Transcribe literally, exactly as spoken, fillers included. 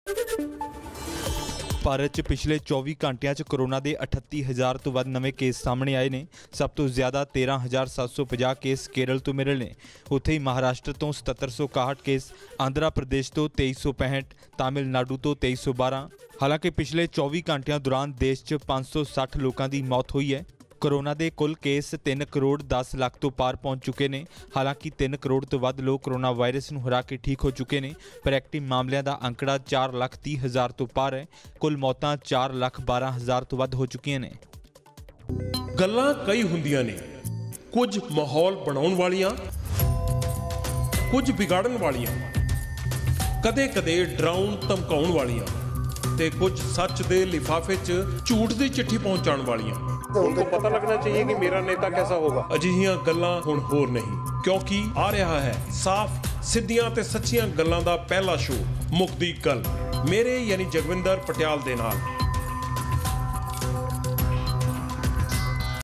ਭਾਰਤ 'ਚ ਪਿਛਲੇ ਚੌਵੀ ਘੰਟਿਆਂ 'ਚ ਕੋਰੋਨਾ ਦੇ ਅਠੱਤੀ ਹਜ਼ਾਰ ਤੋਂ ਵੱਧ ਨਵੇਂ ਕੇਸ ਸਾਹਮਣੇ ਆਏ ਨੇ। ਸਭ ਤੋਂ ਜ਼ਿਆਦਾ ਤੇਰਾਂ ਹਜ਼ਾਰ ਸੱਤ ਸੌ ਪੰਜਾਹ ਕੇਸ ਕੇਰਲ ਤੋਂ ਮਿਲੇ ਨੇ। ਉੱਥੇ ਹੀ ਮਹਾਰਾਸ਼ਟਰ ਤੋਂ ਸਤੱਤਰ ਸੌ ਇਕਾਹਠ ਕੇਸ, ਆਂਧਰਾ ਪ੍ਰਦੇਸ਼ ਤੋਂ ਤੇਈ ਸੌ ਪੈਂਹਠ, ਤਾਮਿਲਨਾਡੂ ਤੋਂ ਤੇਈ ਸੌ ਬਾਰਾਂ। ਹਾਲਾਂਕਿ ਪਿਛਲੇ ਚੌਵੀ ਘੰਟਿਆਂ ਦੌਰਾਨ ਦੇਸ਼ 'ਚ ਪੰਜ ਸੌ ਸੱਠ ਲੋਕਾਂ ਦੀ ਮੌਤ ਹੋਈ ਹੈ। कोरोना के कुल केस तीन करोड़ दस लाख तो पार पहुंच चुके हैं। हालांकि तीन करोड़ तो वध लोग कोरोना वायरस नूं हरा के ठीक हो चुके हैं, पर एक्टिव मामलों का आंकड़ा चार लाख तीह हज़ार तो पार है। कुल मौतां चार लाख बारह हज़ार तो वध हो चुकियां ने। गल्लां कई हुंदियां ने, कुछ माहौल बनाउण वालियां, कुछ बिगाड़न वालियां, कदे कदे डराउण धमकाउण वालियां ते कुछ सच दे लिफाफे च झूठ दी चिट्ठी पहुंचाउण वालियां। उनको पता लगना चाहिए कि मेरा नेता कैसा होगा। अजिहियां गल्लां हुण होर नहीं, क्योंकि आ रहा है साफ सिद्धियां ते सच्चियां गल्लां दा पहला शो मुक्ति गल, मेरे यानी जगविंदर पटियाल दे नाल।